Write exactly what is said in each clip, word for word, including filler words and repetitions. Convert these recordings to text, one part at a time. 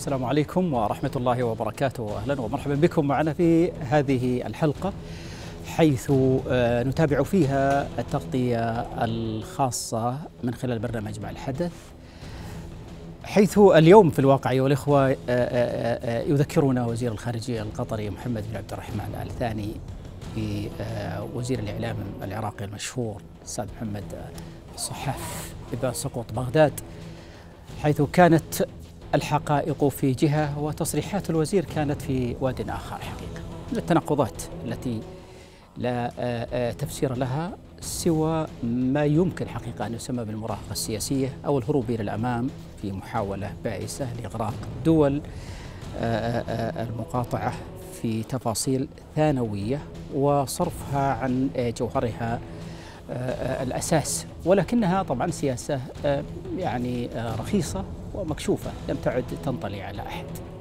السلام عليكم ورحمة الله وبركاته. أهلا ومرحبا بكم معنا في هذه الحلقة، حيث نتابع فيها التغطية الخاصة من خلال برنامج مع الحدث، حيث اليوم في الواقع أيها الإخوة يذكرنا وزير الخارجية القطري محمد بن عبد الرحمن آل ثاني بوزير الإعلام العراقي المشهور الأستاذ محمد الصحاف بسقوط بغداد، حيث كانت الحقائق في جهة وتصريحات الوزير كانت في واد آخر حقيقة، من التناقضات التي لا تفسير لها سوى ما يمكن حقيقة أن يسمى بالمراهقة السياسية أو الهروب إلى الأمام في محاولة بائسة لإغراق دول المقاطعة في تفاصيل ثانوية وصرفها عن جوهرها الأساس، ولكنها طبعا سياسة يعني رخيصة ومكشوفة لم تعد تنطلي على أحد.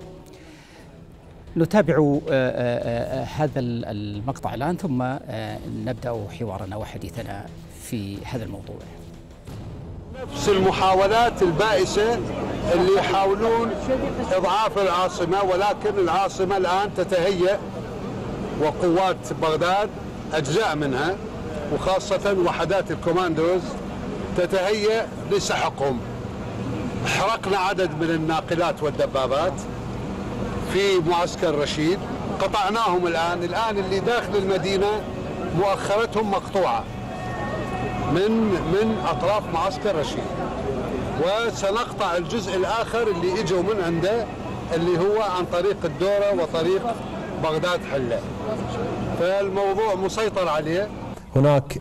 نتابع هذا المقطع الآن ثم نبدأ حوارنا وحديثنا في هذا الموضوع. نفس المحاولات البائسة اللي يحاولون إضعاف العاصمة، ولكن العاصمة الآن تتهيأ وقوات بغداد أجزاء منها وخاصة وحدات الكوماندوز تتهيأ لسحقهم. حرقنا عدد من الناقلات والدبابات في معسكر رشيد، قطعناهم الآن الآن اللي داخل المدينة مؤخرتهم مقطوعة من من أطراف معسكر رشيد، وسنقطع الجزء الآخر اللي إجوا من عنده اللي هو عن طريق الدورة وطريق بغداد حلة، فالموضوع مسيطر عليه. هناك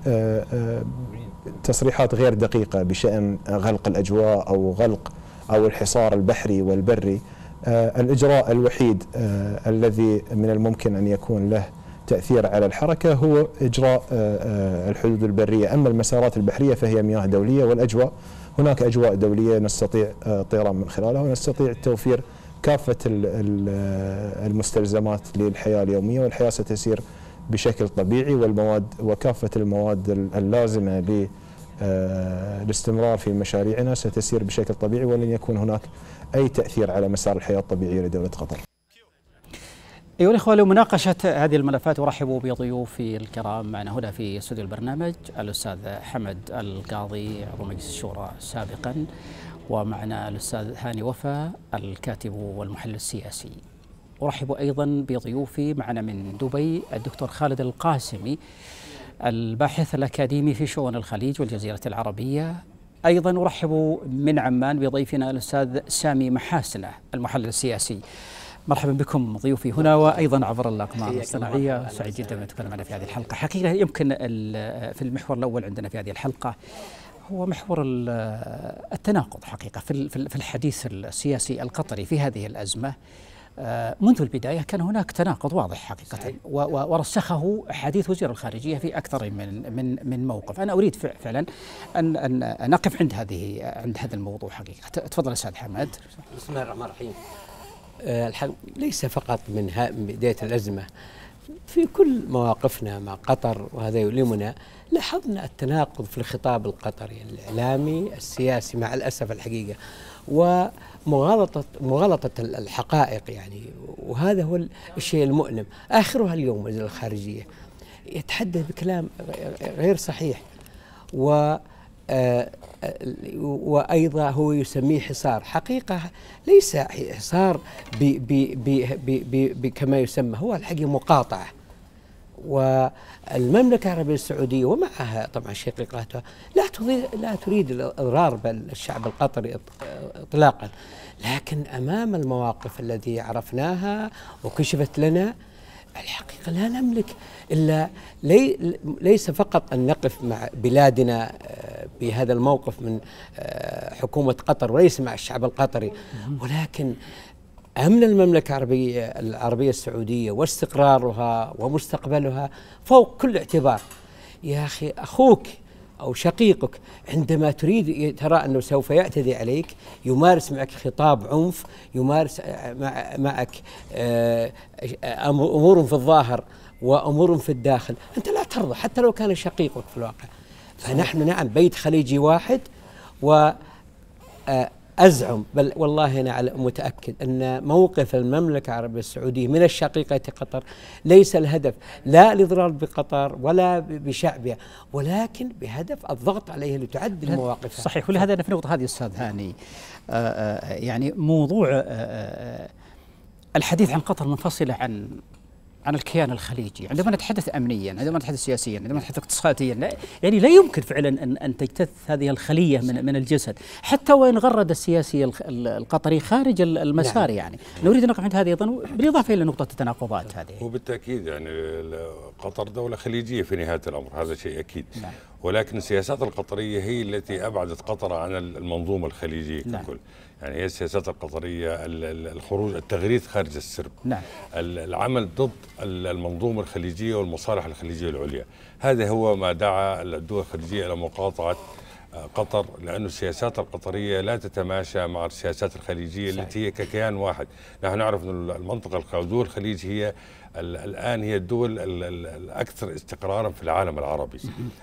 تصريحات غير دقيقة بشأن غلق الأجواء أو غلق أو الحصار البحري والبري. الإجراء الوحيد الذي من الممكن أن يكون له تأثير على الحركة هو إجراء الحدود البرية، أما المسارات البحرية فهي مياه دولية، والأجواء هناك أجواء دولية نستطيع الطيران من خلالها ونستطيع توفير كافة المستلزمات للحياة اليومية، والحياة ستسير بشكل طبيعي، والمواد وكافة المواد اللازمة للاستمرار في مشاريعنا ستسير بشكل طبيعي، ولن يكون هناك أي تأثير على مسار الحياة الطبيعية لدولة قطر. أيها الأخوة، لمناقشة هذه الملفات أرحب بضيوفي الكرام معنا هنا في استوديو البرنامج الأستاذ حمد القاضي عضو مجلس الشورى سابقا، ومعنا الأستاذ هاني وفا الكاتب والمحلل السياسي. أرحب أيضا بضيوفي معنا من دبي الدكتور خالد القاسمي الباحث الأكاديمي في شؤون الخليج والجزيرة العربية. أيضا أرحب من عمان بضيفنا الأستاذ سامي محاسنة المحلل السياسي. مرحبا بكم ضيوفي هنا وأيضا عبر الأقمار الصناعية. سعيد جدا أن تكون معنا في هذه الحلقة. حقيقة يمكن في المحور الأول عندنا في هذه الحلقة هو محور التناقض حقيقة في الحديث السياسي القطري في هذه الأزمة. منذ البداية كان هناك تناقض واضح حقيقة، ورسخه حديث وزير الخارجية في أكثر من من من موقف. أنا أريد فعلا أن أن نقف عند هذه عند هذا الموضوع حقيقة. تفضل أستاذ حمد. بسم الله الرحمن الرحيم. أه ليس فقط من بداية الأزمة، في كل مواقفنا مع قطر وهذا يؤلمنا لاحظنا التناقض في الخطاب القطري الإعلامي السياسي مع الأسف الحقيقة، ومغالطة مغالطة الحقائق يعني، وهذا هو الشيء المؤلم. آخرها اليوم وزير الخارجية يتحدث بكلام غير صحيح، و وأيضا هو يسميه حصار. حقيقة ليس حصار كما يسمى، هو الحقيقة مقاطعة. والمملكة العربية السعودية ومعها طبعا شقيقاتها لا تريد لا تريد الإضرار بالشعب القطري إطلاقا، لكن أمام المواقف التي عرفناها وكشفت لنا الحقيقة لا نملك إلا لي ليس فقط أن نقف مع بلادنا بهذا الموقف من حكومة قطر وليس مع الشعب القطري، ولكن أمن المملكة العربية العربية السعودية واستقرارها ومستقبلها فوق كل اعتبار. يا أخي أخوك أو شقيقك عندما تريد ترى أنه سوف يعتدي عليك، يمارس معك خطاب عنف، يمارس معك أمور في الظاهر وأمور في الداخل، أنت لا ترضى حتى لو كان شقيقك في الواقع. فنحن نعم بيت خليجي واحد، و أزعم بل والله أنا متأكد أن موقف المملكة العربية السعودية من الشقيقة قطر ليس الهدف لا الإضرار بقطر ولا بشعبها، ولكن بهدف الضغط عليها لتعدل مواقفها. صحيح. ولهذا في النقطة هذه أستاذ هاني آآ يعني موضوع آآ الحديث عن قطر منفصلة عن عن الكيان الخليجي، عندما نتحدث أمنيا، عندما نتحدث سياسيا، عندما نتحدث اقتصاديا، لا يعني لا يمكن فعلا أن أن تجتث هذه الخلية من من الجسد، حتى وإن غرد السياسي القطري خارج المسار. نعم. يعني نريد أن نقف عند هذه أيضا، بالإضافة إلى نقطة التناقضات هذه. وبالتأكيد يعني قطر دولة خليجية في نهاية الأمر، هذا شيء أكيد. نعم. ولكن السياسات القطرية هي التي أبعدت قطر عن المنظومة الخليجية ككل. نعم. يعني هي السياسات القطرية، الخروج، التغريد خارج السرب. نعم. العمل ضد المنظومة الخليجية والمصالح الخليجية العليا، هذا هو ما دعا الدول الخليجية إلى مقاطعة قطر، لأن السياسات القطرية لا تتماشى مع السياسات الخليجية. صحيح. التي هي ككيان واحد. نحن نعرف أن المنطقة دول الخليج هي الآن هي الدول الأكثر استقرارا في العالم العربي،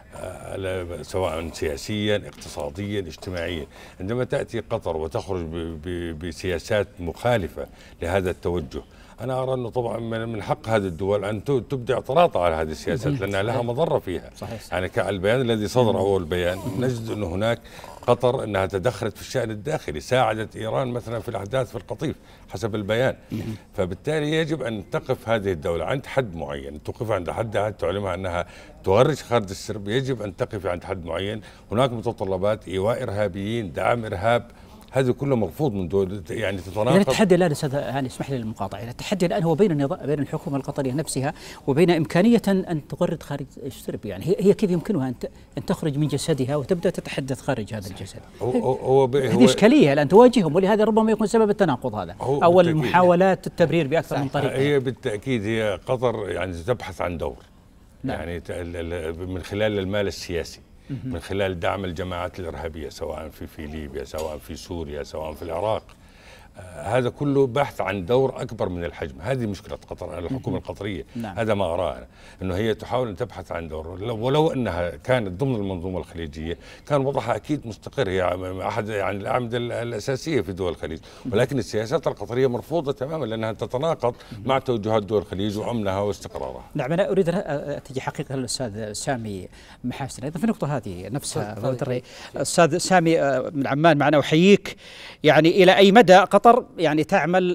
سواء سياسيا، اقتصاديا، اجتماعيا. عندما تأتي قطر وتخرج بسياسات مخالفة لهذا التوجه، أنا أرى أنه طبعا من حق هذه الدول أن تبدي اعتراض على هذه السياسات، لأنها لها مضرة فيها. صحيح. يعني كالبيان الذي صدر أول بيان نجد أن هناك قطر أنها تدخلت في الشأن الداخلي، ساعدت إيران مثلا في الأحداث في القطيف حسب البيان. فبالتالي يجب أن تقف هذه الدولة عند حد معين، توقف عند حد تعلمها أنها تغرج خارج السرب، يجب أن تقف عند حد معين. هناك متطلبات إيواء إرهابيين، دعم إرهاب، هذا كله مرفوض من دول، يعني تتناقض. التحدي الآن أستاذ هاني اسمح لي المقاطعة، التحدي الآن هو بين النظام، بين الحكومة القطرية نفسها وبين إمكانية أن تغرد خارج السرب. يعني هي كيف يمكنها أن أن تخرج من جسدها وتبدأ تتحدث خارج هذا الجسد؟ هو هو هذه إشكالية الآن تواجههم، ولهذا ربما يكون سبب التناقض هذا أو المحاولات التبرير بأكثر من طريقة. هي بالتأكيد هي قطر يعني تبحث عن دور. نعم. يعني من خلال المال السياسي، من خلال دعم الجماعات الإرهابية، سواء في في ليبيا، سواء في سوريا، سواء في العراق. آه هذا كله بحث عن دور أكبر من الحجم. هذه مشكلة قطر، الحكومة القطرية. نعم. هذا ما أراه أنا، أنه هي تحاول أن تبحث عن دور، ولو أنها كانت ضمن المنظومة الخليجية كان وضعها أكيد مستقر، هي أحد يعني الأعمدة الأساسية في دول الخليج. ولكن السياسات القطرية مرفوضة تماما، لأنها تتناقض مع توجهات دول الخليج وأمنها واستقرارها. نعم. أنا أريد أن تجي حقيقة الأستاذ سامي محاسن أيضا في النقطة هذه نفسها. أستاذ سامي من عمان معنا، أحييك. يعني إلى أي مدى قطر يعني تعمل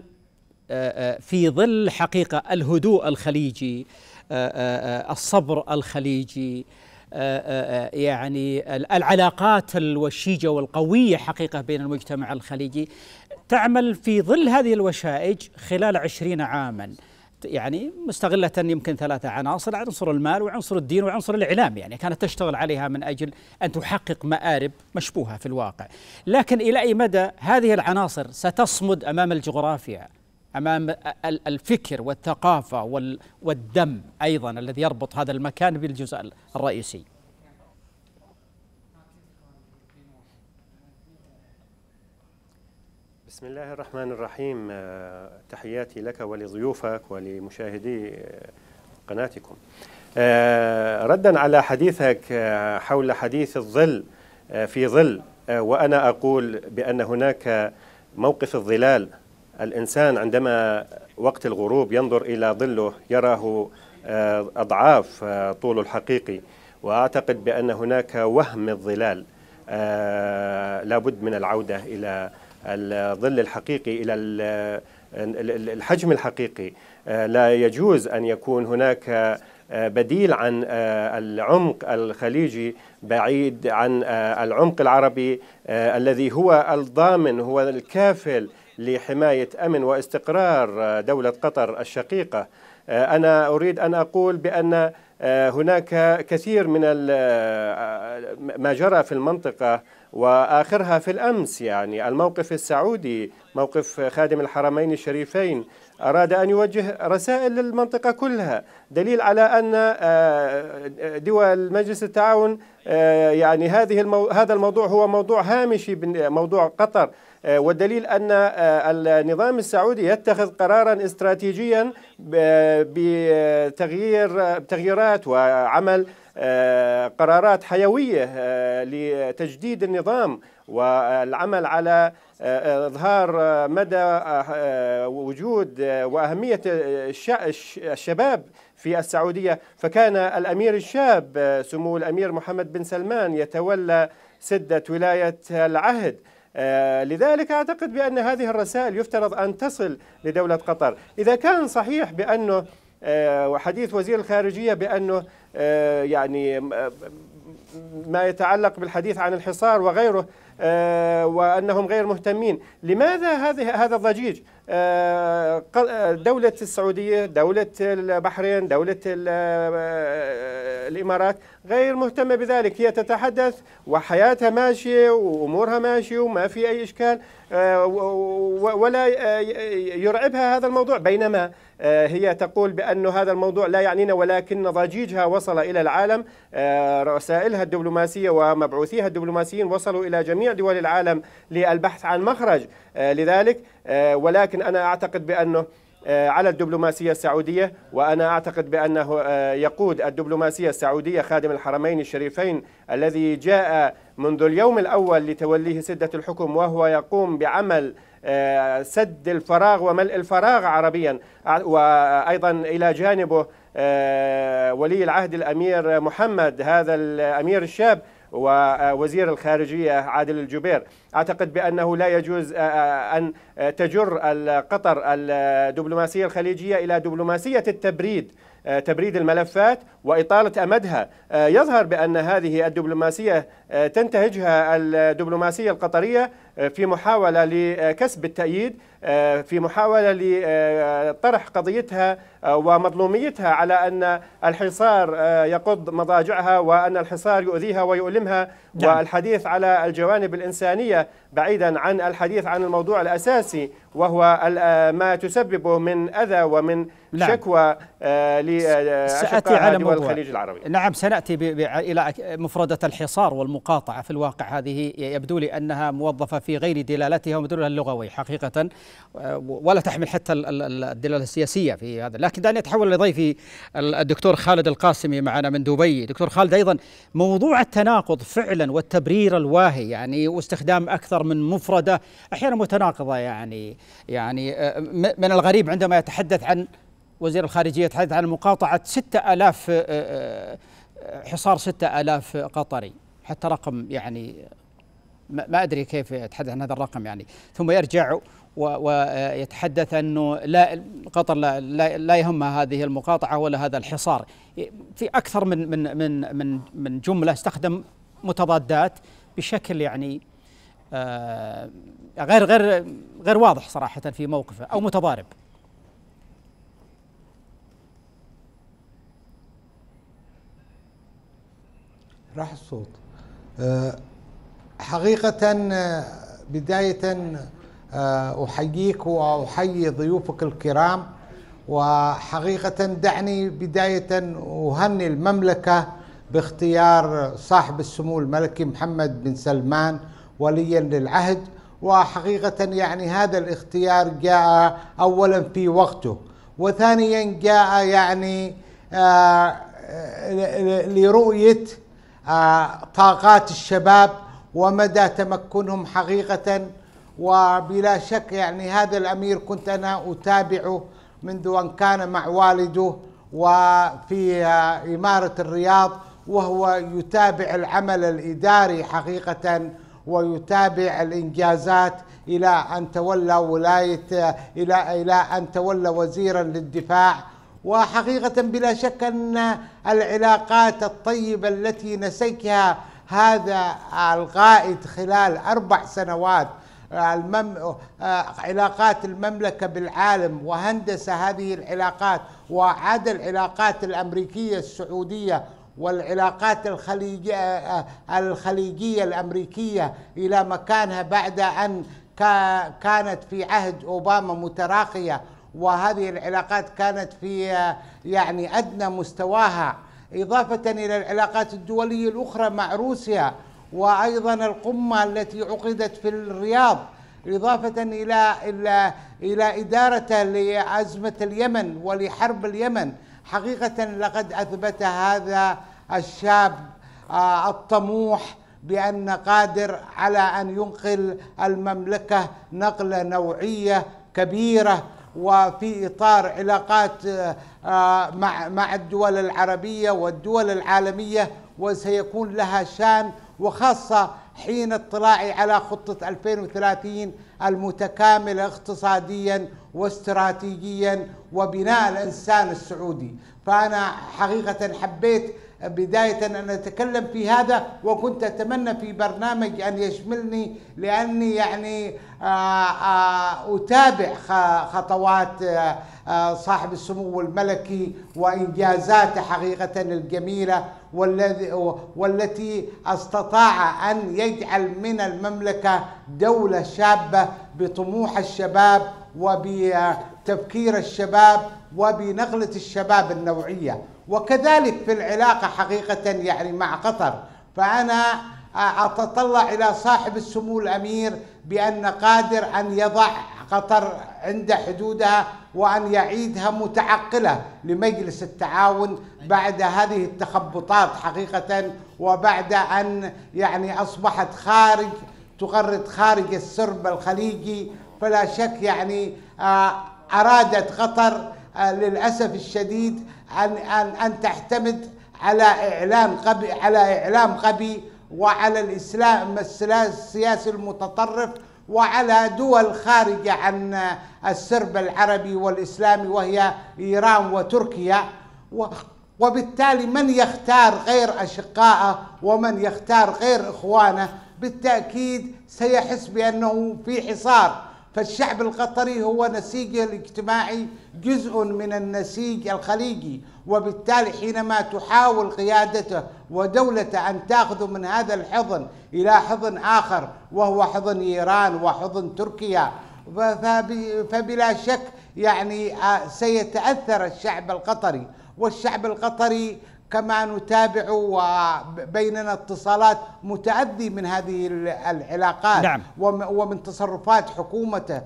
في ظل حقيقة الهدوء الخليجي، الصبر الخليجي، يعني العلاقات الوشيجة والقوية حقيقة بين المجتمع الخليجي، تعمل في ظل هذه الوشائج خلال عشرين عاما، يعني مستغلة يمكن ثلاثة عناصر: عنصر المال وعنصر الدين وعنصر الإعلام. يعني كانت تشتغل عليها من أجل أن تحقق مآرب مشبوهة في الواقع. لكن إلى أي مدى هذه العناصر ستصمد أمام الجغرافيا، أمام الفكر والثقافة والدم أيضا الذي يربط هذا المكان بالجزء الرئيسي؟ بسم الله الرحمن الرحيم. تحياتي لك ولضيوفك ولمشاهدي قناتكم. ردا على حديثك حول حديث الظل في ظل، وأنا أقول بأن هناك موقف الظلال. الإنسان عندما وقت الغروب ينظر إلى ظله يراه أضعاف طوله الحقيقي، وأعتقد بأن هناك وهم الظلال. لابد من العودة إلى الظل الحقيقي، إلى الحجم الحقيقي. لا يجوز أن يكون هناك بديل عن العمق الخليجي بعيد عن العمق العربي الذي هو الضامن، هو الكافل لحماية أمن واستقرار دولة قطر الشقيقة. أنا أريد أن أقول بأن هناك كثير من ما جرى في المنطقة، وآخرها في الأمس يعني الموقف السعودي، موقف خادم الحرمين الشريفين، أراد أن يوجه رسائل للمنطقة كلها، دليل على أن دول مجلس التعاون يعني هذه المو... هذا الموضوع هو موضوع هامشي، موضوع قطر. والدليل أن النظام السعودي يتخذ قرارا استراتيجيا بتغيير تغييرات وعمل قرارات حيوية لتجديد النظام والعمل على إظهار مدى وجود وأهمية الشباب في السعودية، فكان الأمير الشاب سمو الأمير محمد بن سلمان يتولى سدة ولاية العهد. لذلك أعتقد بأن هذه الرسائل يفترض أن تصل لدولة قطر. إذا كان صحيح بأنه وحديث وزير الخارجية بأنه يعني ما يتعلق بالحديث عن الحصار وغيره وأنهم غير مهتمين، لماذا هذه هذا الضجيج؟ دولة السعودية، دولة البحرين، دولة الإمارات غير مهتمة بذلك، هي تتحدث وحياتها ماشية وأمورها ماشية وما في أي إشكال ولا يرعبها هذا الموضوع، بينما هي تقول بأن هذا الموضوع لا يعنينا، ولكن ضجيجها وصل إلى العالم. رسائلها الدبلوماسية ومبعوثيها الدبلوماسيين وصلوا إلى جميع دول العالم للبحث عن مخرج لذلك. ولكن أنا أعتقد بأنه على الدبلوماسية السعودية، وأنا أعتقد بأنه يقود الدبلوماسية السعودية خادم الحرمين الشريفين الذي جاء منذ اليوم الأول لتوليه سدة الحكم، وهو يقوم بعمل سد الفراغ وملء الفراغ عربيا. وأيضا إلى جانبه ولي العهد الأمير محمد، هذا الأمير الشاب، ووزير الخارجية عادل الجبير. أعتقد بأنه لا يجوز أن تجر قطر الدبلوماسية الخليجية إلى دبلوماسية التبريد، تبريد الملفات وإطالة أمدها. يظهر بأن هذه الدبلوماسية تنتهجها الدبلوماسية القطرية في محاولة لكسب التأييد، في محاولة لطرح قضيتها ومظلوميتها على أن الحصار يقض مضاجعها وأن الحصار يؤذيها ويؤلمها، والحديث على الجوانب الإنسانية بعيدا عن الحديث عن الموضوع الأساسي وهو ما تسببه من أذى ومن نعم. شكوى لأشقاء دول الخليج العربي. نعم، سنأتي إلى مفردة الحصار والمقاطعة. في الواقع هذه يبدو لي أنها موظفة في غير دلالتها ومدلولها اللغوي حقيقة، ولا تحمل حتى الدلالة السياسية في هذا. لكن دعني أتحول لضيفي الدكتور خالد القاسمي معنا من دبي. دكتور خالد، أيضا موضوع التناقض فعلا والتبرير الواهي يعني، واستخدام أكثر من مفردة أحيانا متناقضة يعني يعني من الغريب عندما يتحدث عن وزير الخارجية يتحدث عن مقاطعة ستة آلاف حصار ستة آلاف قطري، حتى رقم يعني ما أدري كيف يتحدث عن هذا الرقم يعني، ثم يرجع ويتحدث أنه لا قطر لا, لا, لا يهمها هذه المقاطعة ولا هذا الحصار. في أكثر من من من من من جملة استخدم متضادات بشكل يعني آه غير غير غير واضح صراحة في موقفه أو متضارب. راح الصوت. حقيقة بداية أحييك وأحيي ضيوفك الكرام، وحقيقة دعني بداية أهني المملكة باختيار صاحب السمو الملكي محمد بن سلمان وليا للعهد. وحقيقة يعني هذا الاختيار جاء أولا في وقته، وثانيا جاء يعني لرؤية طاقات الشباب ومدى تمكنهم حقيقة. وبلا شك يعني هذا الأمير كنت أنا أتابعه منذ أن كان مع والده وفي إمارة الرياض، وهو يتابع العمل الإداري حقيقة ويتابع الإنجازات إلى أن تولى ولاية إلى إلى أن تولى وزيرا للدفاع. وحقيقة بلا شك أن العلاقات الطيبة التي نسيكها هذا القائد خلال أربع سنوات، المم... علاقات المملكة بالعالم وهندسة هذه العلاقات وعاد العلاقات الأمريكية السعودية والعلاقات الخليجية الخليجية الأمريكية إلى مكانها بعد أن كانت في عهد أوباما متراخية، وهذه العلاقات كانت في يعني أدنى مستواها، إضافة إلى العلاقات الدولية الأخرى مع روسيا، وأيضا القمة التي عقدت في الرياض، إضافة إلى إلى إلى إدارته لأزمة اليمن ولحرب اليمن. حقيقة لقد أثبت هذا الشاب الطموح بأن قادر على أن ينقل المملكة نقلة نوعية كبيرة، وفي إطار علاقات مع مع الدول العربية والدول العالمية، وسيكون لها شان، وخاصة حين اطلاعي على خطة ألفين وثلاثين المتكاملة اقتصاديا واستراتيجيا وبناء الإنسان السعودي. فأنا حقيقة حبيت بداية أن أتكلم في هذا، وكنت أتمنى في برنامج أن يشملني، لأني يعني أتابع خطوات صاحب السمو الملكي وإنجازاته حقيقة الجميلة، والتي استطاع أن يجعل من المملكة دولة شابة بطموح الشباب وبتفكير الشباب وبنقلة الشباب النوعية. وكذلك في العلاقة حقيقة يعني مع قطر، فأنا أتطلع إلى صاحب السمو الأمير بأن قادر أن يضع قطر عند حدودها وأن يعيدها متعقلة لمجلس التعاون بعد هذه التخبطات حقيقة، وبعد أن يعني أصبحت خارج تغرد خارج السرب الخليجي. فلا شك يعني أرادت قطر للأسف الشديد أن أن أن تعتمد على إعلان قبي على إعلام قبي وعلى الإسلام السياسي المتطرف وعلى دول خارجة عن السرب العربي والإسلامي وهي إيران وتركيا، وبالتالي من يختار غير أشقائه ومن يختار غير إخوانه بالتأكيد سيحس بأنه في حصار. فالشعب القطري هو نسيجه الاجتماعي جزء من النسيج الخليجي، وبالتالي حينما تحاول قيادته ودولته أن تأخذ من هذا الحضن إلى حضن آخر وهو حضن إيران وحضن تركيا، فبلا شك يعني سيتأثر الشعب القطري. والشعب القطري كما نتابع وبيننا اتصالات متأذي من هذه العلاقات. نعم. ومن تصرفات حكومته،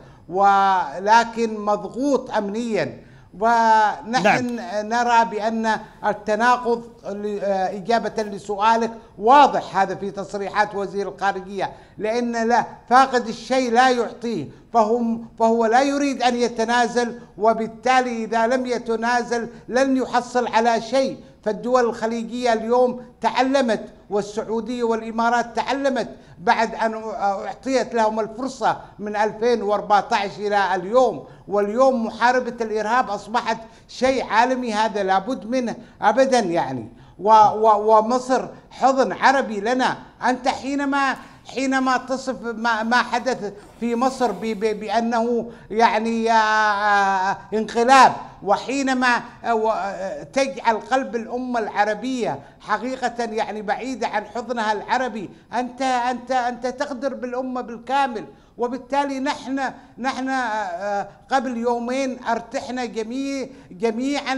ولكن مضغوط أمنيا. ونحن نعم. نرى بأن التناقض إجابة لسؤالك واضح هذا في تصريحات وزير الخارجية، لأن لا فاقد الشيء لا يعطيه، فهم فهو لا يريد أن يتنازل، وبالتالي إذا لم يتنازل لن يحصل على شيء. فالدول الخليجية اليوم تعلمت، والسعودية والإمارات تعلمت بعد أن أعطيت لهم الفرصة من ألفين وأربعة عشر إلى اليوم. واليوم محاربة الإرهاب أصبحت شيء عالمي، هذا لابد منه أبدا يعني. ومصر حضن عربي لنا. أنت حينما حينما تصف ما, ما حدث في مصر بأنه يعني انقلاب، وحينما تجعل قلب الأمة العربية حقيقة يعني بعيدة عن حضنها العربي، أنت أنت أنت تقدر بالأمة بالكامل. وبالتالي نحن نحن قبل يومين ارتحنا جميع جميعا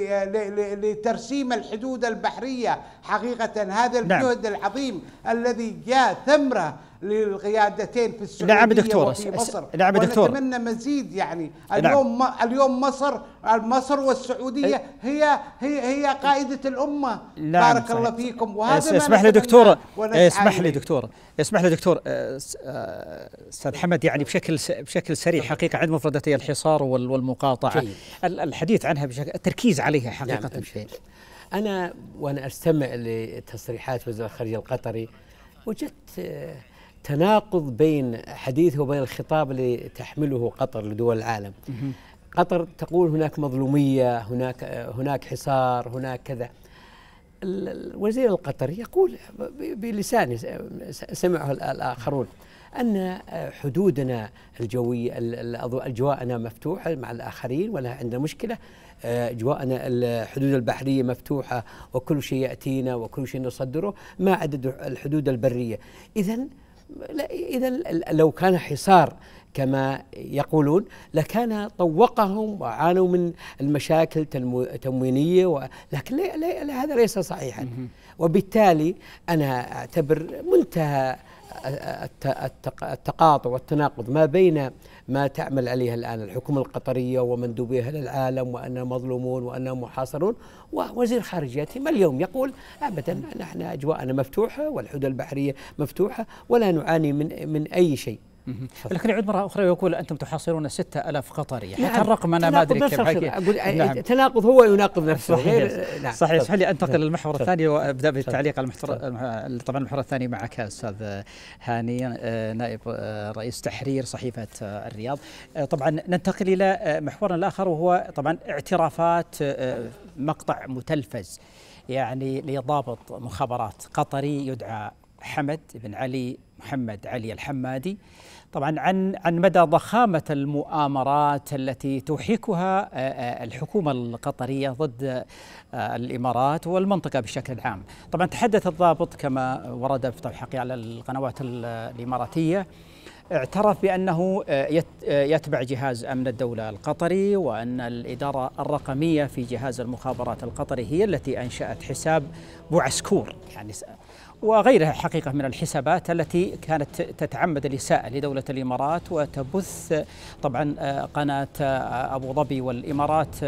لترسيم الحدود البحرية حقيقة. هذا الجهد نعم. العظيم الذي جاء ثمرة للقيادتين في السعودية نعم دكتور. وفي مصر. نعم دكتور. ونتمنى مزيد يعني. اليوم نعم. اليوم مصر مصر والسعودية هي هي هي قائدة الأمة. نعم بارك صحيح. الله فيكم. وهذا اسمح لي دكتور اسمح لي دكتور اسمح لي دكتور استاذ حمد، يعني بشكل بشكل سريع حقيقة عند مفردتي الحصار والمقاطعة جيد. الحديث عنها بشكل التركيز عليها حقيقة. نعم. أنا وأنا أستمع لتصريحات وزير الخارجية القطري وجدت تناقض بين حديثه وبين الخطاب اللي تحمله قطر لدول العالم. قطر تقول هناك مظلومية، هناك هناك حصار، هناك كذا. الوزير القطري يقول بلسانه سمعه الآخرون أن حدودنا الجوية أجواءنا مفتوحة مع الآخرين ولا عندنا مشكلة، أجواءنا الحدود البحرية مفتوحة وكل شيء يأتينا وكل شيء نصدره ما عدا الحدود البرية. إذن إذا لو كان حصار كما يقولون لكان طوقهم وعانوا من المشاكل تموينية، لكن هذا ليس صحيحا. وبالتالي أنا أعتبر منتهى التقاطع والتناقض ما بين ما تعمل عليها الآن الحكومة القطرية ومندوبيها للعالم وأننا مظلومون وأننا محاصرون، ووزير خارجيته ما اليوم يقول أبدا نحن أجواءنا مفتوحة والحدود البحرية مفتوحة ولا نعاني من من أي شيء. لكن يعود مرة أخرى ويقول أنتم تحاصرون ستة ألاف قطري، حتى نعم الرقم أنا ما أدري كيف أقول نعم تناقض هو يناقض نفسه. صحيح نعم صحيح. اسمح لي أنتقل للمحور الثاني وأبدأ بالتعليق على المحور. طبعا المحور الثاني معك أستاذ هاني نائب رئيس تحرير صحيفة الرياض. طبعا ننتقل إلى محورنا الآخر وهو طبعا اعترافات مقطع متلفز يعني لضابط مخابرات قطري يدعى حمد بن علي محمد علي الحمادي، طبعا عن عن مدى ضخامة المؤامرات التي تحيكها الحكومة القطرية ضد الإمارات والمنطقة بشكل عام. طبعا تحدث الضابط كما ورد في تحقيق على القنوات الإماراتية، اعترف بأنه يتبع جهاز أمن الدولة القطري، وأن الإدارة الرقمية في جهاز المخابرات القطري هي التي أنشأت حساب بوعسكور يعني وغيرها حقيقة من الحسابات التي كانت تتعمد الإساءة لدولة الإمارات وتبث طبعا قناة أبو ظبي والإمارات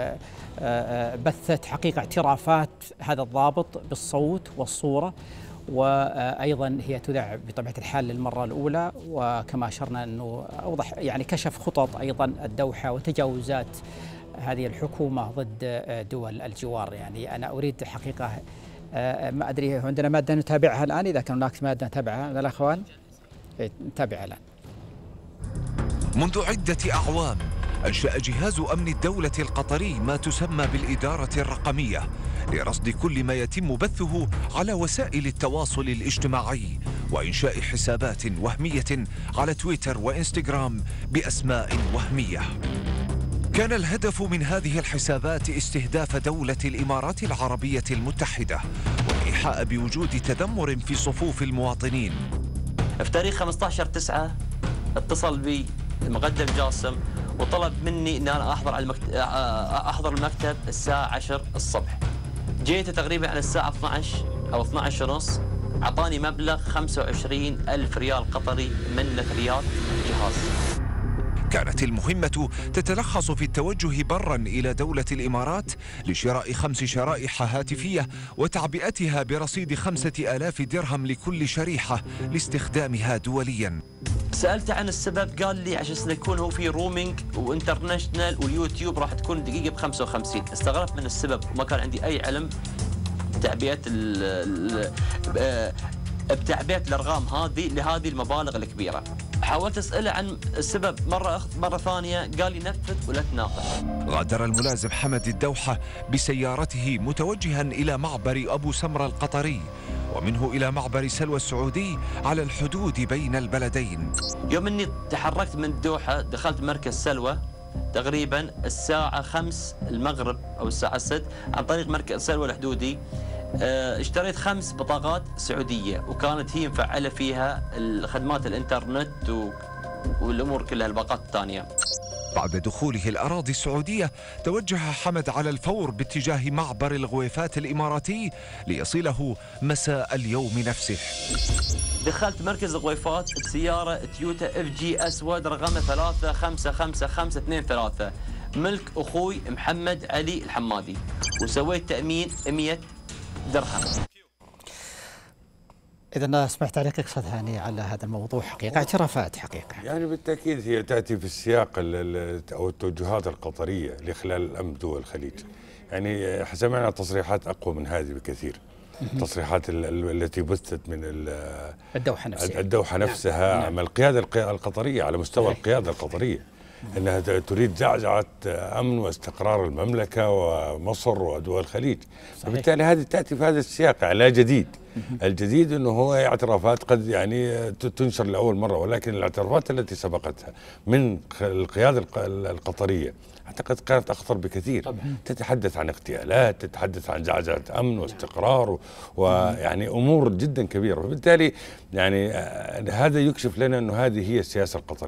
بثت حقيقة اعترافات هذا الضابط بالصوت والصورة، وأيضا هي تذاع بطبيعة الحال للمرة الأولى، وكما أشرنا أنه أوضح يعني كشف خطط أيضا الدوحة وتجاوزات هذه الحكومة ضد دول الجوار. يعني أنا أريد حقيقة ما أدري عندنا مادة نتابعها الآن، إذا كان هناك مادة نتابعها من الأخوان نتابعها الآن. منذ عدة أعوام أنشأ جهاز أمن الدولة القطري ما تسمى بالإدارة الرقمية لرصد كل ما يتم بثه على وسائل التواصل الاجتماعي وإنشاء حسابات وهمية على تويتر وإنستغرام بأسماء وهمية. كان الهدف من هذه الحسابات استهداف دولة الإمارات العربية المتحدة والإيحاء بوجود تذمر في صفوف المواطنين. في تاريخ خمسة عشر تسعة اتصل بي المقدم جاسم وطلب مني ان انا احضر على المكتب احضر المكتب الساعة عشرة الصبح. جيت تقريبا على الساعة اثنعش او اثنعش ونص، اعطاني مبلغ خمسة وعشرين ألف ريال قطري من نفريات جهاز. كانت المهمة تتلخص في التوجه برا إلى دولة الإمارات لشراء خمس شرائح هاتفية وتعبئتها برصيد خمسة آلاف درهم لكل شريحة لاستخدامها دوليا. سألت عن السبب، قال لي عشان يكون هو في رومينج وانترناشنال واليوتيوب راح تكون الدقيقة ب خمسة وخمسين. استغربت من السبب وما كان عندي أي علم بتعبئة بتعبئة الأرقام هذه لهذه المبالغ الكبيرة. حاولت أسأله عن السبب مرة مرة ثانية، قال لي نفذ ولا تناقش. غادر الملازم حمد الدوحة بسيارته متوجها إلى معبر أبو سمرة القطري ومنه إلى معبر سلوى السعودي على الحدود بين البلدين. يوم أني تحركت من الدوحة دخلت مركز سلوى تقريبا الساعة خمس المغرب أو الساعة ست عن طريق مركز سلوى الحدودي. اشتريت خمس بطاقات سعودية وكانت هي مفعلة فيها خدمات الانترنت والأمور كلها الباقات الثانية. بعد دخوله الأراضي السعودية توجه حمد على الفور باتجاه معبر الغويفات الإماراتي ليصله مساء اليوم نفسه. دخلت مركز الغويفات بسيارة تويوتا اف جي أسود رقمها ثلاثة خمسة خمسة خمسة اثنين ثلاثة ملك أخوي محمد علي الحمادي، وسويت تأمين مئة درهم. إذا سمعت تعليقك أستاذ هاني على هذا الموضوع، حقيقة اعترافات حقيقة يعني بالتأكيد هي تأتي في السياق أو التوجهات القطرية لخلال الأمن دول الخليج. يعني سمعنا تصريحات أقوى من هذه بكثير، التصريحات التي بثت من الدوحة نفسها الدوحة نفسها نعم. مع القيادة القطرية على مستوى صحيح. القيادة القطرية أنها تريد زعزعة أمن واستقرار المملكة ومصر ودول الخليج، وبالتالي هذه تأتي في هذا السياق على جديد. الجديد أنه هو اعترافات قد يعني تنشر لأول مرة، ولكن الاعترافات التي سبقتها من القيادة القطرية أعتقد كانت أخطر بكثير. طبعا. تتحدث عن اغتيالات، تتحدث عن زعزعة أمن واستقرار ويعني أمور جدا كبيرة، وبالتالي يعني هذا يكشف لنا أنه هذه هي السياسة القطرية.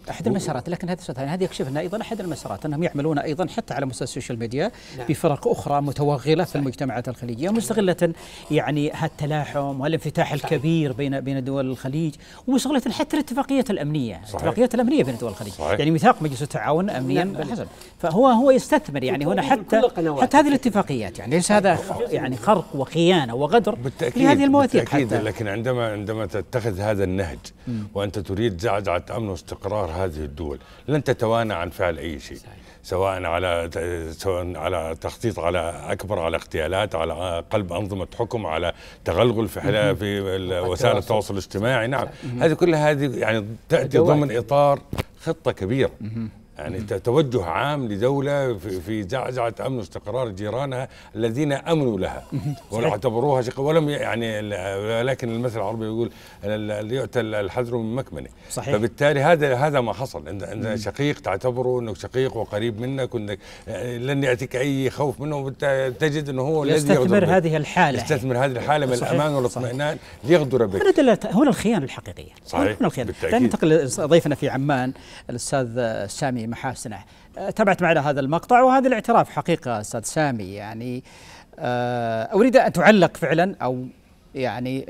احد المسارات، لكن هذا استاذ هذه يكشف انها ايضا احد المسارات انهم يعملون ايضا حتى على مستوى السوشيال ميديا نعم. بفرق اخرى متوغله في المجتمعات الخليجيه مستغله يعني هالتلاحم والانفتاح الكبير بين بين دول الخليج، ومستغله حتى الاتفاقيات الامنيه، الاتفاقيات الامنيه بين دول الخليج، صحيح. يعني ميثاق مجلس التعاون امنيا بالحسب، فهو هو يستثمر يعني هنا حتى حتى هذه الاتفاقيات، يعني ليس هذا يعني خرق وخيانه وغدر لهذه المواثيق حتى. لكن عندما عندما تتخذ هذا النهج وانت تريد زعزعه امن واستقرار هذه الدول لن تتوانى عن فعل اي شيء، سواء على سواء على تخطيط على اكبر، على اغتيالات، على قلب انظمه حكم، على تغلغل في في وسائل التواصل الاجتماعي. نعم، هذه كلها هذه يعني تاتي ضمن اطار خطه كبيره، يعني توجه عام لدولة في زعزعة أمن واستقرار جيرانها الذين أمنوا لها واعتبروها شق، ولم يعني، لكن المثل العربي يقول يؤتى الحذر من مكمنه. صحيح. فبالتالي هذا هذا ما حصل، عند شقيق تعتبره انه شقيق وقريب منك وانك لن ياتيك اي خوف منه، وتجد انه هو الذي يستثمر هذه الحاله يستثمر هذه الحاله من الامان والاطمئنان ليغدر بك. هنا الخيانه الحقيقيه. صحيح. هنا الخيانه. ننتقل ضيفنا في عمان الاستاذ سامي محاسنه. تابعت معنا هذا المقطع وهذا الاعتراف حقيقة أستاذ سامي، يعني أريد أن تعلق فعلا أو يعني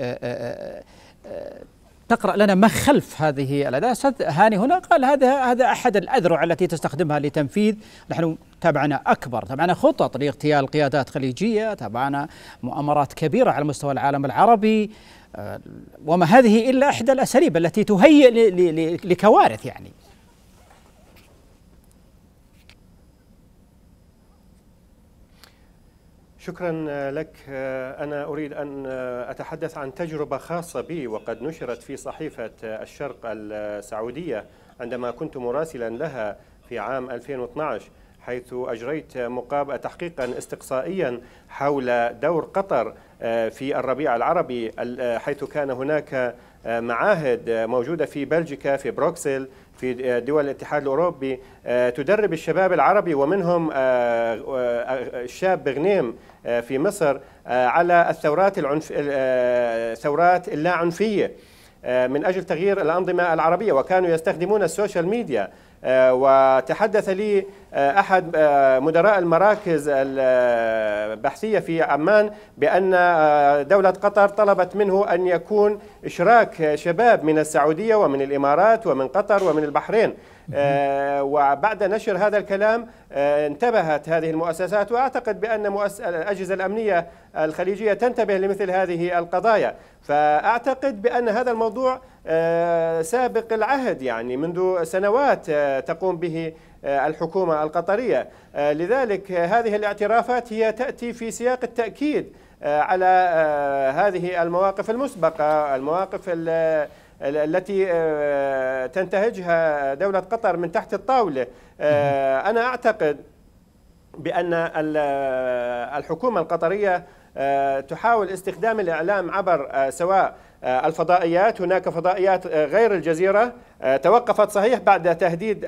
تقرأ لنا ما خلف هذه الأداة. أستاذ هاني هنا قال هذا هذا أحد الأذرع التي تستخدمها لتنفيذ، نحن تابعنا أكبر، تابعنا خطط لاغتيال قيادات خليجية، تابعنا مؤامرات كبيرة على مستوى العالم العربي، وما هذه إلا إحدى الأساليب التي تهيئ لكوارث. يعني شكرا لك. أنا أريد أن أتحدث عن تجربة خاصة بي وقد نشرت في صحيفة الشرق السعودية عندما كنت مراسلا لها في عام ألفين واثني عشر، حيث أجريت مقابلة تحقيقا استقصائيا حول دور قطر في الربيع العربي، حيث كان هناك معاهد موجودة في بلجيكا، في بروكسل، في دول الاتحاد الأوروبي، تدرب الشباب العربي ومنهم الشاب بغنيم في مصر على الثورات العنف ثورات اللا عنفية من أجل تغيير الأنظمة العربية، وكانوا يستخدمون السوشيال ميديا. وتحدث لي أحد مدراء المراكز البحثية في عمان بأن دولة قطر طلبت منه أن يكون إشراك شباب من السعودية ومن الإمارات ومن قطر ومن البحرين. وبعد نشر هذا الكلام انتبهت هذه المؤسسات، وأعتقد بأن الأجهزة الأمنية الخليجية تنتبه لمثل هذه القضايا. فأعتقد بأن هذا الموضوع سابق العهد، يعني منذ سنوات تقوم به الحكومة القطرية. لذلك هذه الاعترافات هي تأتي في سياق التأكيد على هذه المواقف المسبقة، المواقف التي تنتهجها دولة قطر من تحت الطاولة. أنا أعتقد بأن الحكومة القطرية تحاول استخدام الإعلام عبر سواء الفضائيات، هناك فضائيات غير الجزيرة توقفت صحيح بعد تهديد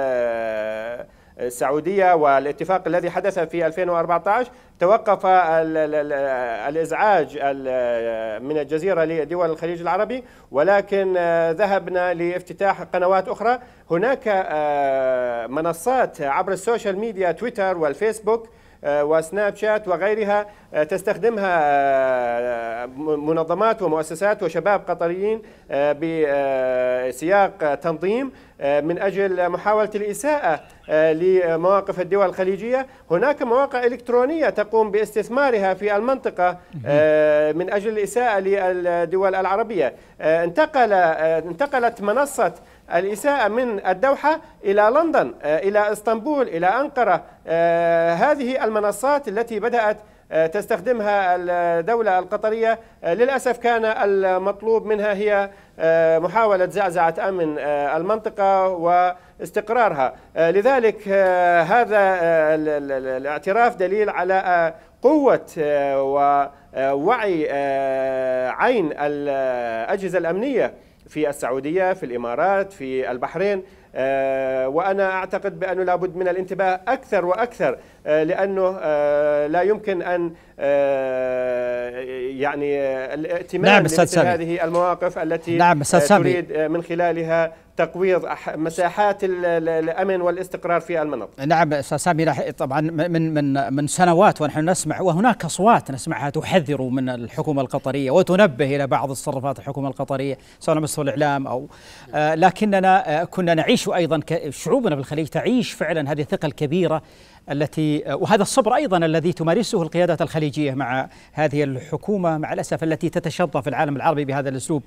السعودية والاتفاق الذي حدث في ألفين وأربعة عشر، توقف الإزعاج من الجزيرة لدول الخليج العربي، ولكن ذهبنا لافتتاح قنوات أخرى. هناك منصات عبر السوشيال ميديا، تويتر والفيسبوك وسناب شات وغيرها، تستخدمها منظمات ومؤسسات وشباب قطريين بسياق تنظيم من أجل محاولة الإساءة لمواقف الدول الخليجية. هناك مواقع إلكترونية تقوم باستثمارها في المنطقة من أجل الإساءة للدول العربية. انتقل انتقلت منصة الإساءة من الدوحة إلى لندن، إلى اسطنبول، إلى أنقرة. هذه المنصات التي بدأت تستخدمها الدولة القطرية للأسف كان المطلوب منها هي محاولة زعزعة أمن المنطقة واستقرارها. لذلك هذا الاعتراف دليل على قوة ووعي عين الأجهزة الأمنية في السعودية، في الإمارات، في البحرين. وأنا أعتقد بأنه لابد من الانتباه أكثر وأكثر، لأنه لا يمكن أن يعني الائتمان نعم لمثل هذه المواقف التي نعم تريد من خلالها تقويض مساحات الأمن والاستقرار في المنطقة. نعم أستاذ سامي، طبعا من من من سنوات ونحن نسمع، وهناك أصوات نسمعها تحذر من الحكومة القطرية وتنبه إلى بعض تصرفات الحكومة القطرية سواء على مستوى الإعلام أو آه لكننا آه كنا نعيش أيضا شعوبنا في الخليج تعيش فعلا هذه الثقة الكبيرة التي وهذا الصبر أيضا الذي تمارسه القيادات الخليجية مع هذه الحكومة مع الأسف التي تتشظى في العالم العربي بهذا الأسلوب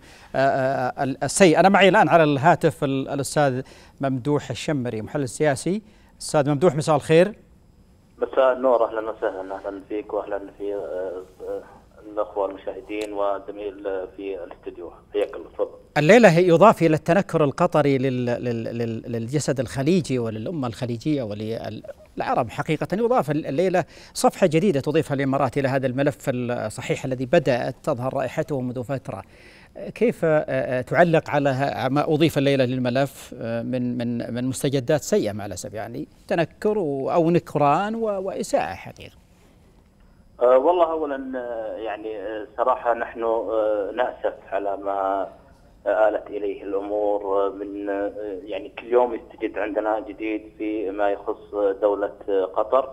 السيء. أنا معي الآن على الهاتف الأستاذ ممدوح الشمري محلل سياسي. أستاذ ممدوح مساء الخير. مساء النور، أهلا وسهلا، أهلا فيك وأهلا في الأخوة المشاهدين والزميل في الاستديو، حياك الله. تفضل. الليلة يضاف إلى التنكر القطري للجسد الخليجي وللأمة الخليجية وللعرب حقيقة، يضاف الليلة صفحة جديدة تضيفها الإمارات إلى هذا الملف الصحيح الذي بدأت تظهر رائحته منذ فترة. كيف تعلق على ما أضيف الليلة للملف من من من مستجدات سيئة مع الأسف، يعني تنكر أو نكران وإساءة حقيقة؟ أه والله أولا يعني صراحة نحن نأسف على ما آلت إليه الأمور، من يعني كل يوم يستجد عندنا جديد في ما يخص دولة قطر.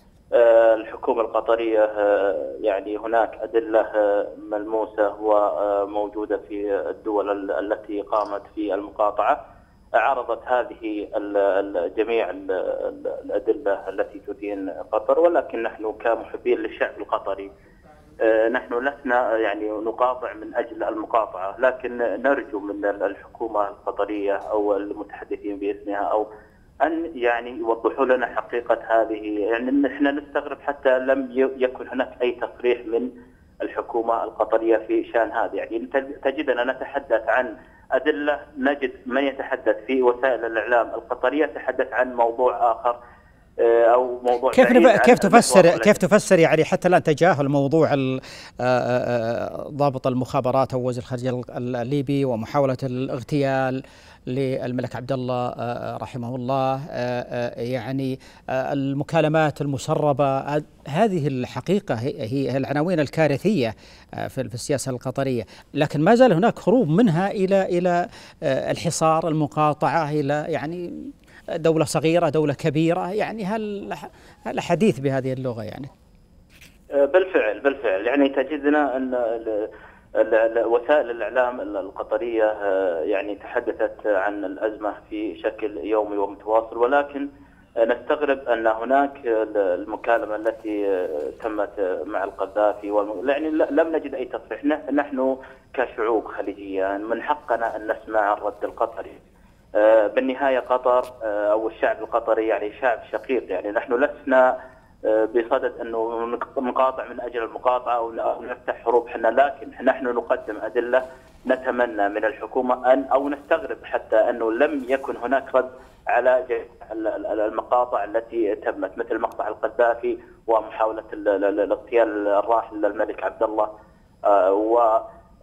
الحكومة القطرية يعني هناك أدلة ملموسة وموجودة في الدول التي قامت في المقاطعة، عرضت هذه جميع الأدلة التي تدين قطر، ولكن نحن كمحبين للشعب القطري نحن لسنا يعني نقاطع من أجل المقاطعة، لكن نرجو من الحكومة القطرية أو المتحدثين باسمها أو أن يعني يوضحوا لنا حقيقة هذه. يعني نحن نستغرب حتى لم يكن هناك أي تصريح من الحكومة القطرية في شأن هذا. يعني تجدنا نتحدث عن أدلة، نجد من يتحدث في وسائل الإعلام القطرية يتحدث عن موضوع آخر أو موضوع كيف نب... كيف تفسر كيف تفسر يعني حتى الآن تجاهل موضوع ضابط المخابرات أو وزير الخارجية الليبي ومحاولة الاغتيال للملك عبد الله رحمه الله، يعني المكالمات المسربة، هذه الحقيقة هي العناوين الكارثية في السياسة القطرية، لكن ما زال هناك هروب منها إلى إلى الحصار، المقاطعة، إلى يعني دولة صغيرة، دولة كبيرة. يعني هل هل حديث بهذه اللغة يعني؟ بالفعل بالفعل يعني تجدنا أن وسائل الإعلام القطرية يعني تحدثت عن الأزمة في شكل يومي ومتواصل، ولكن نستغرب أن هناك المكالمة التي تمت مع القذافي يعني لم نجد أي تصريح. نحن كشعوب خليجية من حقنا أن نسمع الرد القطري. بالنهاية قطر أو الشعب القطري يعني شعب شقيق، يعني نحن لسنا بصدد أنه نقاطع من أجل المقاطعة أو نفتح حروب حنا، لكن نحن نقدم أدلة. نتمنى من الحكومة أن أو نستغرب حتى أنه لم يكن هناك رد على المقاطع التي تمت، مثل مقطع القذافي ومحاولة الاغتيال الراحل للملك عبد الله و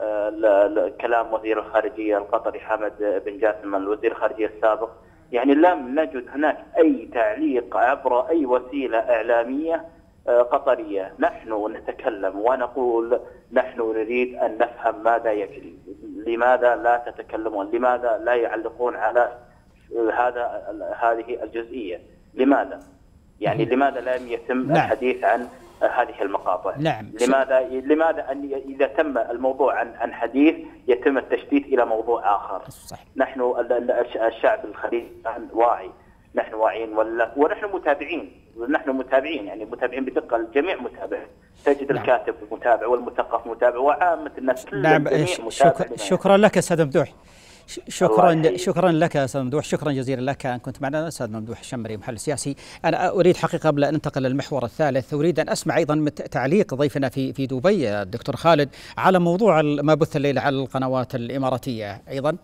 كلام وزير الخارجية القطري حامد بن جاسم الوزير الخارجية السابق. يعني لم نجد هناك أي تعليق عبر أي وسيلة إعلامية قطرية. نحن نتكلم ونقول نحن نريد أن نفهم ماذا يجري، لماذا لا تتكلمون، لماذا لا يعلقون على هذا هذه الجزئية، لماذا يعني لماذا لم يتم نعم. الحديث عن هذه المقاطع؟ نعم. لماذا لماذا ان اذا تم الموضوع عن عن حديث يتم التشتيت الى موضوع اخر؟ صحيح. نحن الشعب الخليجي واعي، نحن واعيين ونحن متابعين، ونحن متابعين يعني متابعين بدقه، الجميع متابع، تجد نعم. الكاتب متابع والمثقف متابع وعامه الناس نعم. شك... شكرا لك استاذ ممدوح. شكرا شكرا لك استاذ ممدوح، شكرا جزيلا لك ان كنت معنا استاذ ممدوح الشمري محلل سياسي. انا اريد حقيقه قبل ان ننتقل للمحور الثالث اريد ان اسمع ايضا تعليق ضيفنا في في دبي الدكتور خالد على موضوع ما بث الليله على القنوات الاماراتيه ايضا.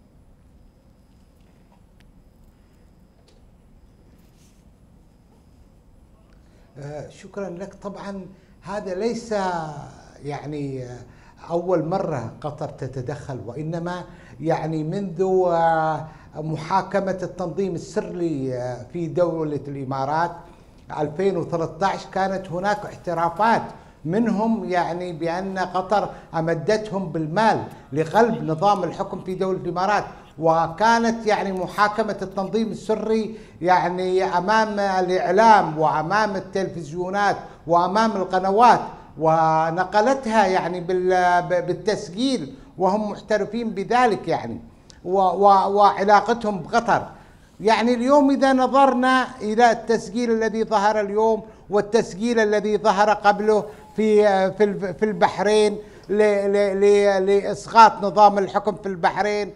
شكرا لك. طبعا هذا ليس يعني أول مرة قطر تتدخل، وإنما يعني منذ محاكمة التنظيم السري في دولة الإمارات ألفين وثلاثة عشر كانت هناك اعترافات منهم يعني بأن قطر أمدتهم بالمال لقلب نظام الحكم في دولة الإمارات، وكانت يعني محاكمة التنظيم السري يعني أمام الإعلام وأمام التلفزيونات وأمام القنوات، ونقلتها يعني بالتسجيل وهم محترفين بذلك يعني، وعلاقتهم بقطر. يعني اليوم إذا نظرنا إلى التسجيل الذي ظهر اليوم والتسجيل الذي ظهر قبله في في البحرين لإسقاط نظام الحكم في البحرين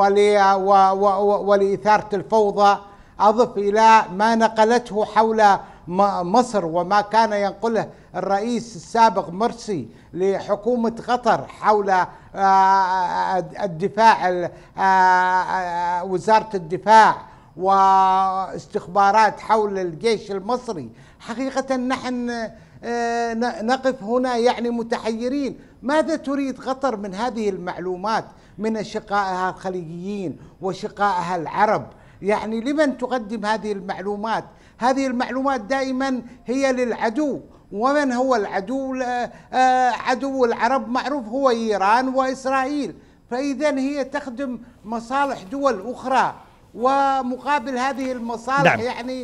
ولإثارة الفوضى، أضف إلى ما نقلته حول مصر وما كان ينقله الرئيس السابق مرسي لحكومة قطر حول الدفاع، وزارة الدفاع واستخبارات حول الجيش المصري. حقيقة نحن نقف هنا يعني متحيرين، ماذا تريد قطر من هذه المعلومات من أشقائها الخليجيين وشقائها العرب؟ يعني لمن تقدم هذه المعلومات؟ هذه المعلومات دائما هي للعدو، ومن هو العدو؟ عدو العرب معروف هو إيران وإسرائيل، فإذا هي تخدم مصالح دول أخرى، ومقابل هذه المصالح نعم. يعني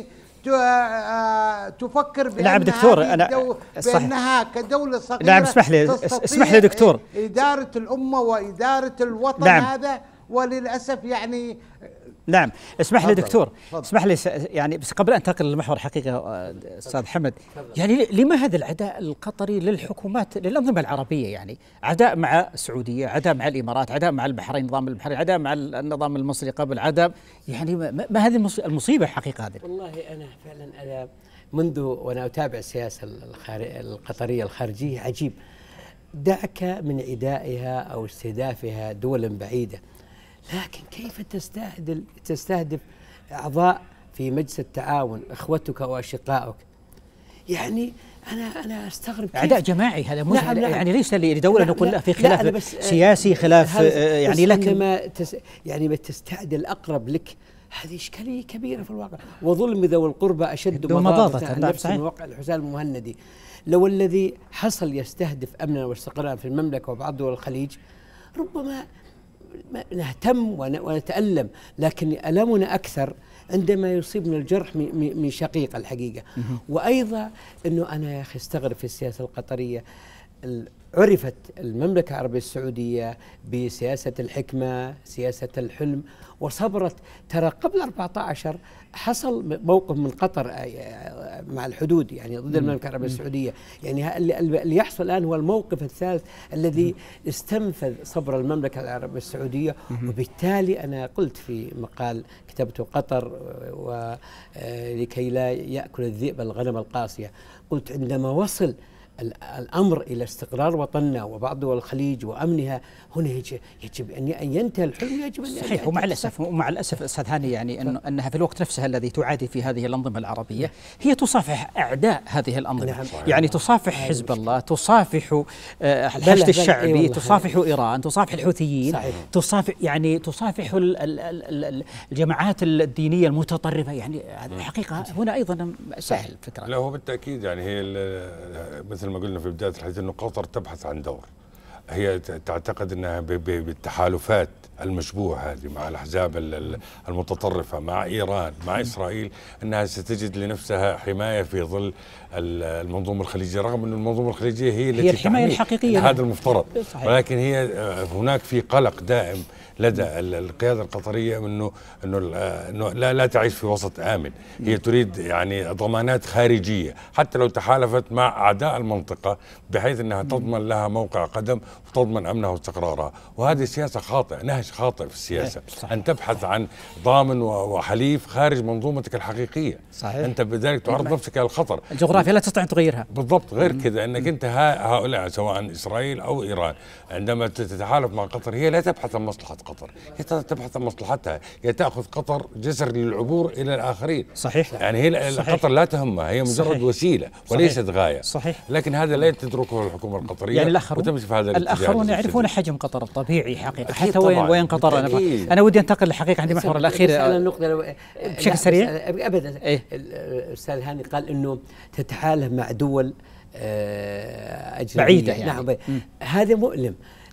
تفكر بأنها نعم دكتور أنا بأنها كدولة صغيرة نعم اسمح لي اسمح لي دكتور إدارة الأمة وإدارة الوطن نعم. هذا وللأسف يعني نعم اسمح لي دكتور اسمح لي يعني بس قبل أن انتقل للمحور حقيقة أستاذ حمد، يعني لما هذا العداء القطري للحكومات للأنظمة العربية؟ يعني عداء مع السعودية، عداء مع الإمارات، عداء مع البحرين نظام البحرين، عداء مع النظام المصري قبل، عداء يعني ما, ما هذه المصيبة حقيقة هذه؟ والله أنا فعلا أنا منذ وأنا أتابع السياسة القطرية الخارجية عجيب، دعك من عدائها أو استهدافها دولا بعيدة، لكن كيف تستهدف تستهدف أعضاء في مجلس التعاون إخوتك وأشقائك؟ يعني أنا أنا أستغرب عداء جماعي هذا مش نعم نعم يعني ليس لدولة نقول في خلاف سياسي خلاف يعني لكن عندما تس يعني بتستعدي الأقرب لك هذه إشكالية كبيرة في الواقع، وظلم ذوي القربى أشد مضاضة عن نفس الواقع. الحسين المهندي لو الذي حصل يستهدف أمننا واستقرارنا في المملكة وبعض دول الخليج ربما نهتم ونتألم، لكن ألمنا أكثر عندما يصيبنا الجرح من شقيق الحقيقة. وأيضا أنه أنا يا أخي استغرب في السياسة القطرية، عرفت المملكة العربية السعودية بسياسة الحكمة، سياسة الحلم، وصبرت. ترى قبل أربعة عشر حصل موقف من قطر مع الحدود يعني ضد المملكة العربية السعودية، يعني اللي يحصل الآن هو الموقف الثالث الذي استنفذ صبر المملكة العربية السعودية. وبالتالي أنا قلت في مقال كتبته قطر ولكي لا يأكل الذئب الغنم القاسية، قلت عندما وصل الأمر إلى استقرار وطننا وبعض دول الخليج وأمنها هنا يجب أن ينتهي الحلم، يجب أن صحيح. ومع الأسف ومع الأسف أستاذ هاني يعني أنه أنها في الوقت نفسها الذي تعادي في هذه الأنظمة العربية هي تصافح أعداء هذه الأنظمة نعم. يعني تصافح حزب الله، تصافح الحشد الشعبي، أيوة تصافح إيران، تصافح الحوثيين صحيح. تصافح يعني تصافح الجماعات الدينية المتطرفة. يعني الحقيقة هنا أيضا سهل فكرة. لا هو بالتأكيد يعني هي مثل ما قلنا في بداية الحديث أنه قطر تبحث عن دور، هي تعتقد أنها بالتحالفات المشبوهة هذه مع الأحزاب المتطرفة مع إيران مع إسرائيل أنها ستجد لنفسها حماية في ظل المنظومة الخليجية، رغم أن المنظومة الخليجية هي التي هي الحماية الحقيقية هذا المفترض صحيح. ولكن هي هناك في قلق دائم لدى القيادة القطرية انه انه انه لا لا تعيش في وسط آمن، هي تريد يعني ضمانات خارجية حتى لو تحالفت مع أعداء المنطقة بحيث انها تضمن لها موقع قدم وتضمن امنها واستقرارها. وهذه سياسة خاطئة، نهج خاطئ في السياسة صحيح. ان تبحث عن ضامن وحليف خارج منظومتك الحقيقية صحيح. انت بذلك تعرض نفسك الى الخطر. الجغرافيا لا تستطيع ان تغيرها بالضبط. غير كذا انك انت هؤلاء سواء اسرائيل او ايران عندما تتحالف مع قطر هي لا تبحث عن مصلحة قطر، هي تبحث عن مصلحتها، هي تأخذ قطر جسر للعبور إلى الآخرين صحيح. يعني هي صحيح. قطر لا تهمها، هي مجرد صحيح. وسيلة وليست صحيح. غاية صحيح. لكن هذا لا تتركه الحكومة القطرية يعني الآخرون وتمشي في هذا الآخرون يعرفون حجم قطر الطبيعي حقيقة حتى وين وين قطر. أنا, أنا ودي أنتقل لحقيقة عندي محور الأخير بشكل سريع أبدا. إيه؟ الأستاذ هاني قال إنه تتحالف مع دول أجنبية بعيدة يعني. نعم هذا مؤلم،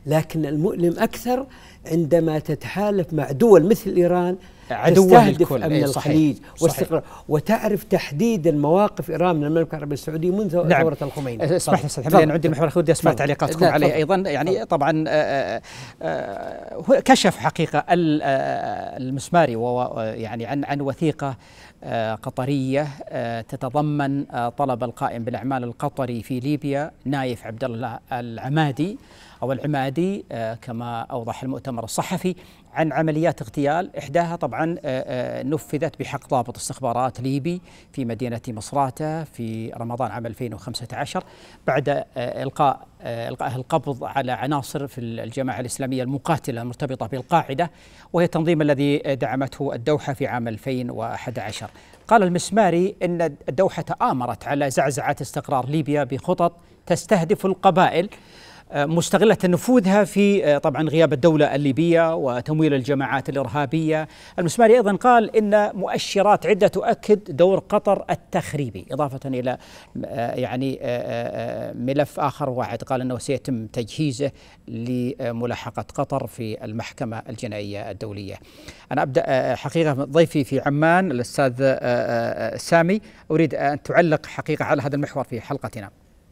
لكن المؤلم أكثر عندما تتحالف مع دول مثل إيران عدوه تستهدف للكل. أمن الخليج واستقرار، وتعرف تحديد المواقف إيران من المملكة العربية السعودية منذ نعم. ثورة الخميني. اسمح لي استاذ حمدي، انا عندي المحور ودي اسمع تعليقاتكم عليه ايضا. يعني فضل. طبعا آآ آآ كشف حقيقه المسماري يعني عن عن وثيقه قطرية تتضمن طلب القائم بالأعمال القطري في ليبيا نايف عبد الله العمادي أو العمادي كما أوضح المؤتمر الصحفي عن عمليات اغتيال، إحداها طبعا نفذت بحق ضابط استخبارات ليبي في مدينة مصراتة في رمضان عام ألفين وخمسة عشر بعد إلقاء إلقاء القبض على عناصر في الجماعة الإسلامية المقاتلة المرتبطة بالقاعدة، وهي التنظيم الذي دعمته الدوحة في عام ألفين وأحد عشر. قال المسماري إن الدوحة تآمرت على زعزعة استقرار ليبيا بخطط تستهدف القبائل مستغلة نفوذها في طبعا غياب الدولة الليبية وتمويل الجماعات الإرهابية. المسماري أيضا قال إن مؤشرات عدة تؤكد دور قطر التخريبي، إضافة إلى يعني ملف آخر واحد قال أنه سيتم تجهيزه لملاحقة قطر في المحكمة الجنائية الدولية. أنا أبدأ حقيقة ضيفي في عمان الأستاذ سامي، أريد أن تعلق حقيقة على هذا المحور في حلقتنا.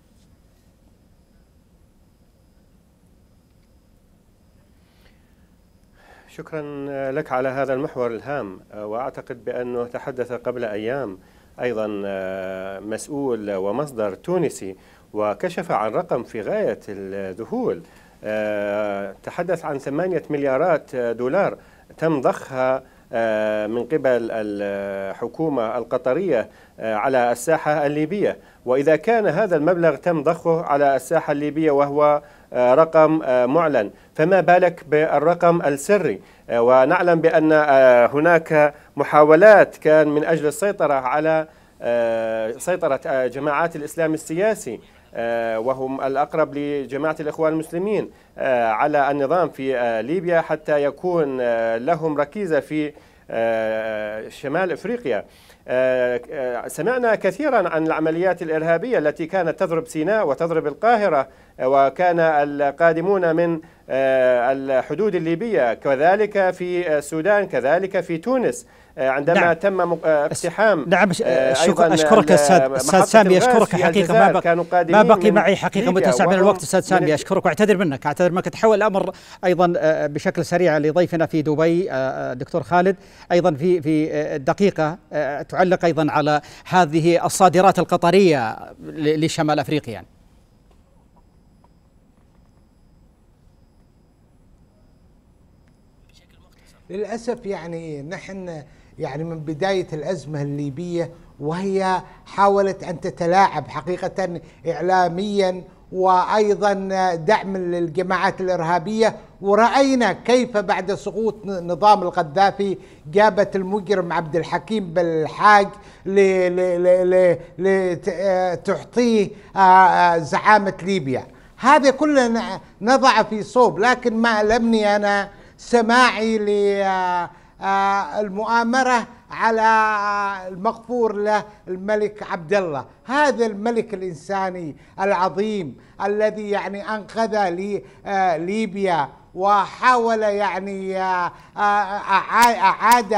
شكرا لك على هذا المحور الهام، وأعتقد بأنه تحدث قبل أيام أيضا مسؤول ومصدر تونسي وكشف عن رقم في غاية الذهول، تحدث عن ثمانية مليارات دولار تم ضخها من قبل الحكومة القطرية على الساحة الليبية. وإذا كان هذا المبلغ تم ضخه على الساحة الليبية وهو رقم معلن، فما بالك بالرقم السري؟ ونعلم بأن هناك محاولات كان من أجل السيطرة على سيطرة جماعات الإسلام السياسي وهم الأقرب لجماعة الإخوان المسلمين على النظام في ليبيا حتى يكون لهم ركيزة في شمال إفريقيا. سمعنا كثيرا عن العمليات الإرهابية التي كانت تضرب سيناء وتضرب القاهرة، وكان القادمون من الحدود الليبية كذلك في السودان كذلك في تونس عندما نعم. تم اقتحام. نعم أشكرك أستاذ سامي، أشكرك حقيقة. ما بقى, ما بقي معي حقيقة متسع من الوقت أستاذ سامي، أشكرك وأعتذر منك أعتذر منك. تحول الأمر أيضا بشكل سريع لضيفنا في دبي دكتور خالد، أيضا في في دقيقة تعلق أيضا على هذه الصادرات القطرية لشمال أفريقيا. يعني. للأسف يعني نحن يعني من بداية الأزمة الليبية وهي حاولت أن تتلاعب حقيقة إعلاميا وأيضا دعم للجماعات الإرهابية، ورأينا كيف بعد سقوط نظام القذافي جابت المجرم عبد الحكيم بالحاج لتعطيه زعامة ليبيا. هذا كله نضع في صوب، لكن ما ألمني أنا سماعي للمؤامرة على المغفور له الملك عبد الله، هذا الملك الإنساني العظيم الذي يعني أنقذ لي ليبيا وحاول يعني أعاد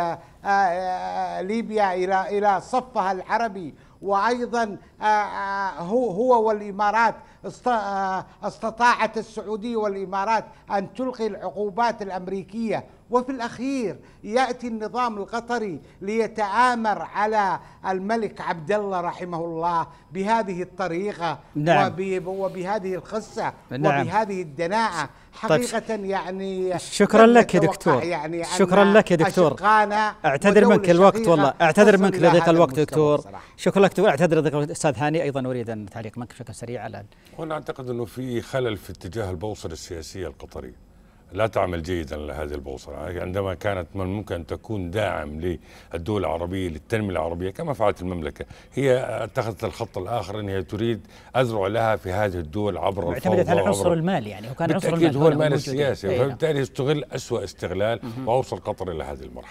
ليبيا إلى إلى صفها العربي، وأيضا هو هو والإمارات استطاعت السعودية والإمارات أن تلقي العقوبات الأمريكية، وفي الأخير يأتي النظام القطري ليتآمر على الملك عبد الله رحمه الله بهذه الطريقة. نعم. وبهذه الخسة. نعم. وبهذه الدناءة حقيقة. طيب. يعني شكرا لك يا دكتور. يعني شكرا لك يا دكتور. اعتذر منك الوقت والله، اعتذر منك لضيق الوقت دكتور. شكرا لك دكتور، اعتذر لضيق الوقت. استاذ هاني ايضا اريد ان تعليق منك بشكل سريع على. وانا اعتقد انه في خلل في اتجاه البوصله السياسيه القطريه، لا تعمل جيدا لهذه البوصله، عندما كانت من ممكن ان تكون داعم للدول العربيه للتنميه العربيه كما فعلت المملكه، هي اتخذت الخط الاخر ان هي تريد اذرع لها في هذه الدول عبر الفوضى. اعتمدت على العنصر المالي، يعني وكان عنصر المال هو المال السياسي، فبالتالي استغل اسوء استغلال واوصل قطر الى هذه المرحله.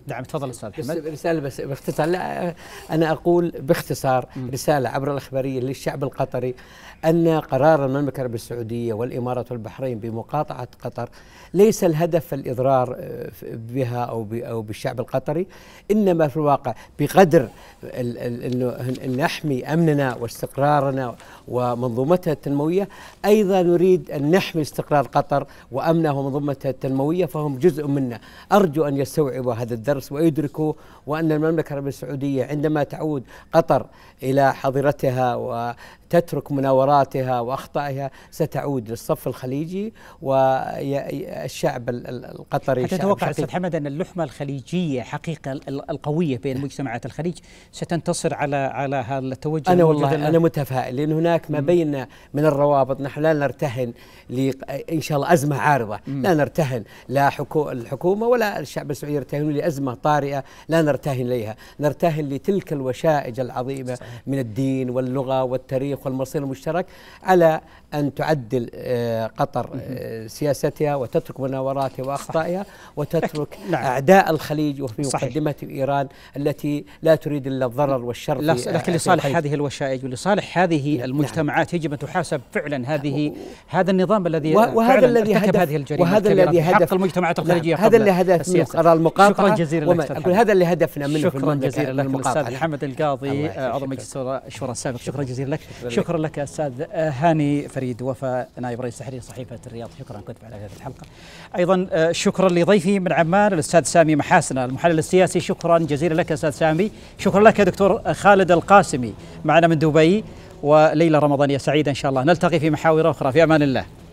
نعم تفضل استاذ حمد. رساله بس باختصار، لا انا اقول باختصار م. رساله عبر الاخباريه للشعب القطري ان قرار المملكه العربيه السعوديه والامارات والبحرين بمقاطعه قطر ليس الهدف الاضرار بها او او بالشعب القطري، انما في الواقع بقدر انه نحمي امننا واستقرارنا ومنظومتها التنمويه، ايضا نريد ان نحمي استقرار قطر وامنها ومنظومتها التنمويه، فهم جزء منا. ارجو ان يستوعبوا هذا الدرس ويدركوا وان المملكه العربيه السعوديه عندما تعود قطر الى حظيرتها وتترك مناوراتها واخطائها ستعود للصف الخليجي والشعب القطري. حتى تتوقع استاذ حمد ان اللحمه الخليجيه حقيقه القويه بين مجتمعات الخليج ستنتصر على على هذا التوجه؟ انا والله انا متفائل، لان هناك ما بيننا من الروابط. نحن لا نرتهن ان شاء الله ازمه عارضه، لا نرتهن، لا حكو الحكومه ولا الشعب السعودي يرتهنون لازمه طارئه، لا نرتهن لها، نرتهن لتلك الوشائج العظيمه صحيح. من الدين واللغه والتاريخ والمصير المشترك، على ان تعدل قطر سياستها وتترك مناوراتها واخطائها وتترك نعم. اعداء الخليج وفي مقدمه ايران التي لا تريد الا الضرر والشر. لكن لصالح هذه الوشائج ولصالح هذه المجتمعات يجب ان تحاسب فعلا هذه هذا النظام الذي وهذا الذي ارتكب هذه الجريمه وهذا الذي هدف المجتمعات الخليجيه. هذا اللي هدف من قرار المقاطعه. شكرا جزيلا لك أقول هذا اللي هدفنا منه. شكرا جزيلا لك الاستاذ حمد القاضي عضو مجلس الشورى السابق. شكرا جزيلا لك. شكرا لك استاذ هاني فريد وفاء نائب رئيس تحرير صحيفه الرياض. شكرا كنت على هذه الحلقه. ايضا شكرا لضيفي من عمان الاستاذ سامي محاسنه المحلل السياسي. شكرا جزيلا لك استاذ سامي. شكرا لك دكتور خالد القاسمي معنا من دبي. وليله رمضانيه سعيده ان شاء الله. نلتقي في محاور اخرى. في امان الله.